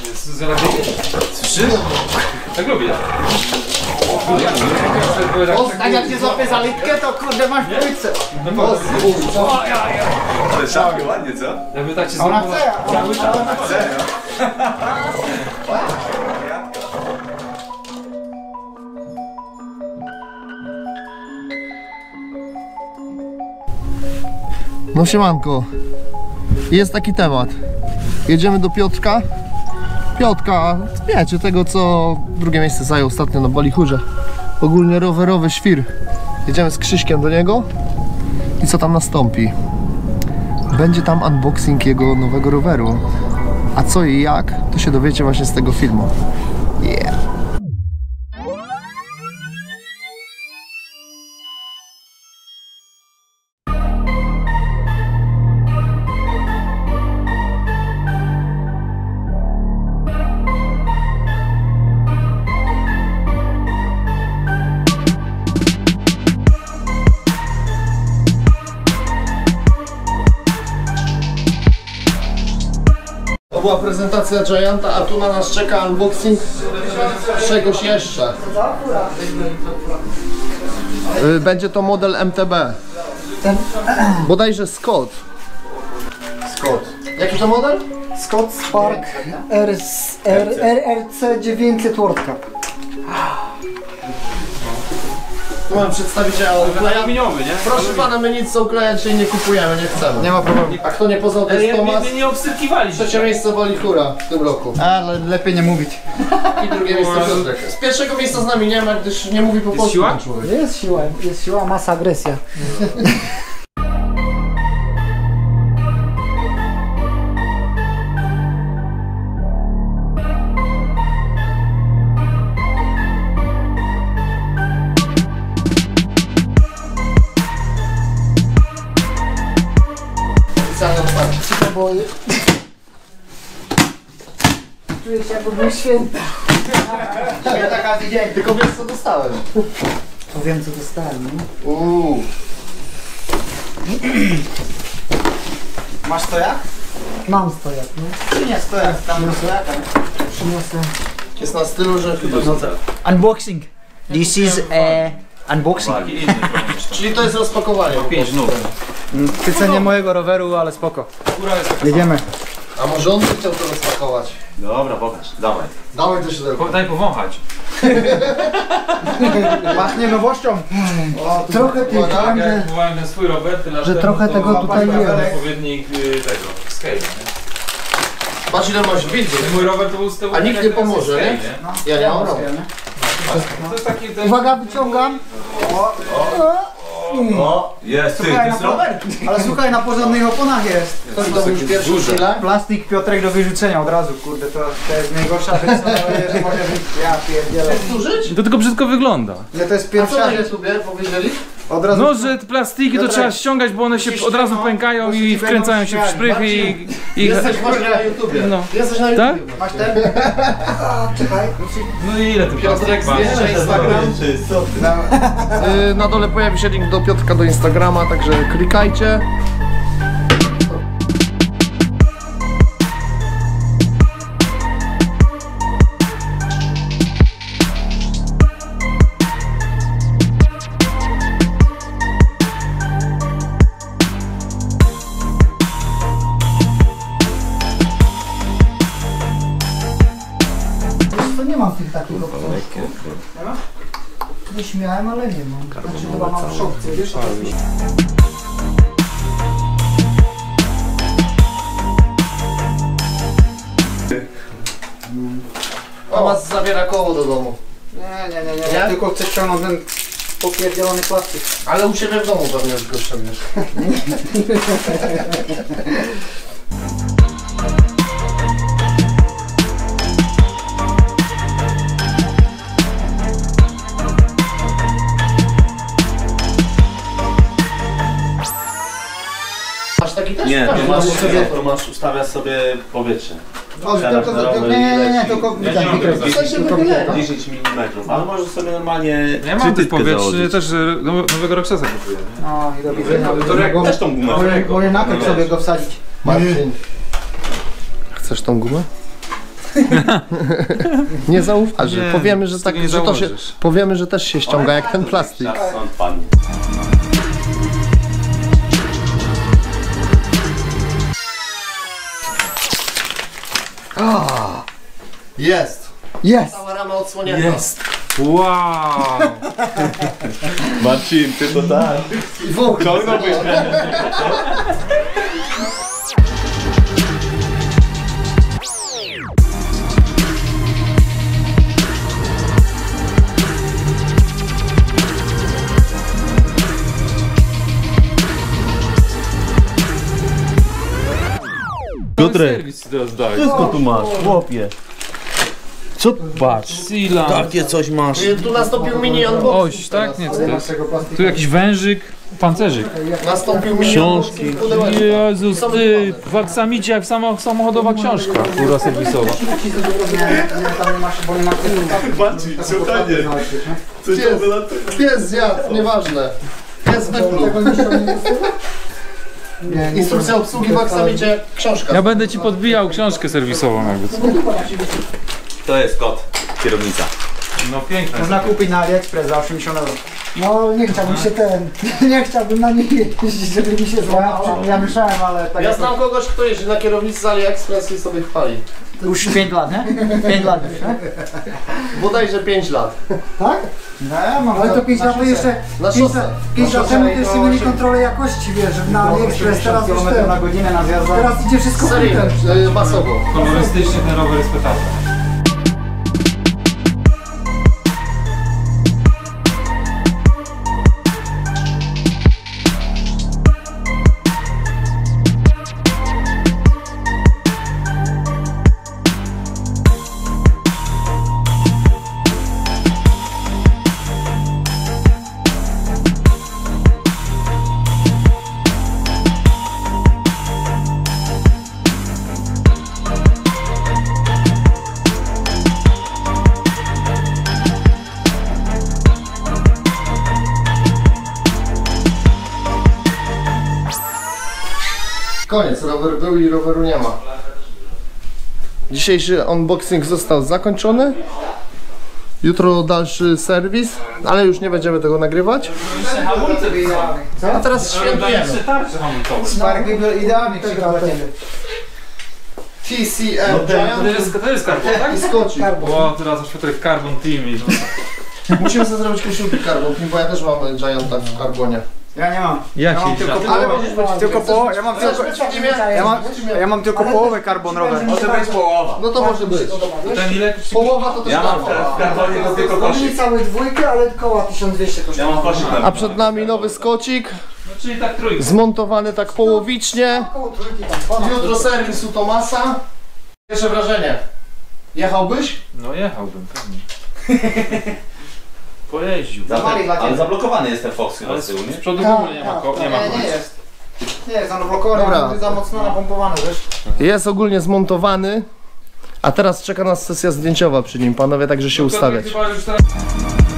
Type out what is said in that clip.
Słyszysz? Tak lubię. Tak jak cię złapię za litkę, to kurde masz płytce. Ale szafkę ładnie, co? Jakby tak cię złapał. Ona chce. No siemanko, jest taki temat. Jedziemy do Piotrka. Piotrka, wiecie, tego co drugie miejsce zajął ostatnio na Balichurze. Ogólnie rowerowy świr. Jedziemy z Krzyśkiem do niego. I co tam nastąpi? Będzie tam unboxing jego nowego roweru. A co i jak, to się dowiecie właśnie z tego filmu. Yeah. To była prezentacja Gianta, a tu na nas czeka unboxing czegoś jeszcze. Będzie to model MTB. Bodajże Scott. Jaki to model? Scott Spark RRC 900 World Cup. Tu mam przedstawiciela Aluminiowy, nie? Proszę pana, my nic co uklejać się nie kupujemy, nie chcemy. Nie ma problemu. A kto nie poznał, to jest Tomasz. Nie obsyrkiwaliśmy. Trzecie miejsce Balichura w tym roku. Ale lepiej nie mówić. I drugie miejsce Piotrek. Z pierwszego miejsca z nami nie ma, gdyż nie mówi po polsku ten człowiek. Jest siła, masa, agresja. Czuję się jakby był święta. Ja taka dzień, tylko wiesz co dostałem. To wiem co dostałem, no. Masz stojak? Mam stojak, no. Czy nie stojak? Tam do stojaka. Przyniosę. Jest na stylu, że chyba... Unboxing. This is unboxing. Czyli to jest rozpakowanie. 5 nóg. Chwycenie mojego roweru, ale spoko. Jedziemy. A może on by chciał to rozpakować? Dobra, pokaż, dawaj. Dawaj to się Daj powąchać. Pachnie nowością. Trochę tych tak, Jak kupowałem ten swój rower, tyle że trochę tego tutaj jest. odpowiednik tego, scale, nie? Patrz ile masz widzów. Mój rower to był z tyłu. A nikt nie pomoże, nie? Ja nie mam rower. To jest taki ten... Uwaga, wyciągam. O, jest, ty, to jest rower? Ale słuchaj, na porządnych oponach jest. To był już pierwszy chwilę. Plastik Piotrek do wyrzucenia od razu, kurde, to jest najgorsza rzecz, co może być. Ja pierdzielę. Służyć? To tylko brzydko wygląda. Nie, to jest A co pierwsza na rzecz. YouTubie powiedzieli? Od razu. No, że te plastiki to trzeba ściągać, bo one się od razu pękają i wkręcają się w szprychy i... Jesteś właśnie na YouTubie. No. Jesteś na Tak? YouTubie. Masz ten? Czekaj. No i ile ty Piotrek plastik masz? zdjęcia Instagram. Na dole pojawi się link do Piotrka do Instagrama, także klikajcie. To nie mam tych takich obcasków. Nie śmiałem, ale nie mam. Znaczy chyba mam w szopce, wiesz? Mama zabiera koło do domu. Nie. Ja tylko chcę ściągnąć ten popierdzielony plastik. Ale u siebie w domu pewnie już go ściągniesz. Masz taki też? Nie, Tak, to masz, sobie... to masz ustawiasz sobie powietrze. Nie, tylko W sensie wychylenia. 10 mm, ale możesz sobie normalnie Ja mam tych przytytkę powietrze, założyć. też nowego Roxasa kupuję. No i do widzenia. Też tą gumę. Moje nakręt sobie go wsadzić. Marcin. Chcesz tą gumę? Nie zauważy. Nie, Powiemy, że z tak, tego nie że to się, założysz. powiemy, że też się ściąga jak ten plastik. Czas stąd padnie. Jest. Jest! Cała rama odsłonięta. Jest! Wow! Marcin, ty to tak. I w ogóle. Ciągnąłbyś mnie. Piotrek! Serwis teraz daj. Wszystko tu masz, chłopie. Co? Patrz, Sila. Takie coś masz. Tu nastąpił mini unboxing. Oś, tak? Nie, co to jest? Tu jakiś wężyk, pancerzyk. Nastąpił mini Książki. unboxing. Jezus, ty, w aksamicie jak samochodowa książka, kurwa serwisowa. Tam nie masz, bo nie ma Marcin, słuchanie. Coś Pies. to wylatuje. Pies zjadł, nieważne. Pies wypluł. Instrukcja obsługi w aksamicie, książka. Ja będę ci podbijał książkę serwisową jakby co. To jest kot, kierownica. No piękne. Można kupić na AliExpress za 80 euro. No nie chciałbym się nie chciałbym na niej jeździć, żeby mi się złamał. Ja myślałem, ale tak Ja jak znam kogoś, kto jeździ na kierownicy z AliExpress i sobie chwali. już 5 lat, nie? 5 lat już, nie? Bodajże 5 lat. Tak? No ja mam Ale to 5 lat to jeszcze... Na 5 szosę. lat temu to jeszcze mieli kontrolę jakości, wiesz, na AliExpress, teraz już km na godzinę na zjazdach. teraz idzie wszystko w Seryjnie, ten. masowo. Kolorystycznie ten rower jest petarda. Koniec, rower był i roweru nie ma. Dzisiejszy unboxing został zakończony. Jutro dalszy serwis, ale już nie będziemy tego nagrywać. A teraz świętujemy. Sparki był idealnie przygotowany. TCM Giant To jest karbon, tak? i skocik. O, teraz aż Piotrek Carbon Team i... Musimy sobie zrobić koszulki Carbon, bo ja też mam Gianta w karbonie. Ja nie mam. Jak Ja mam się tylko jeździ? połowę. Tylko połowę. Ja mam tylko połowę carbon rower. Może być połowa. No to może być. Ten ile? Połowa to też Ja mam darmo. w karbonie to tylko Oni koszyk. całe dwójkę, ale koła 1200 Ja kosztuje. mam koszyk A przed nami nowy skocik, No, czyli tak trójka. zmontowany tak połowicznie. Koło trójki tam. Jutro serwis u Tomasa. Pierwsze wrażenie. Jechałbyś? No jechałbym pewnie. Pojeździł. Ale zablokowany jest ten Fox chyba Ale z tyłu, z nie? przodu w ogóle nie ma, nie ma Nie końca. jest. Nie jest, zablokowany, Dobra. ale za mocno napompowany, wiesz? Jest ogólnie zmontowany. A teraz czeka nas sesja zdjęciowa przy nim, panowie, także się ustawiać. Chyba już teraz...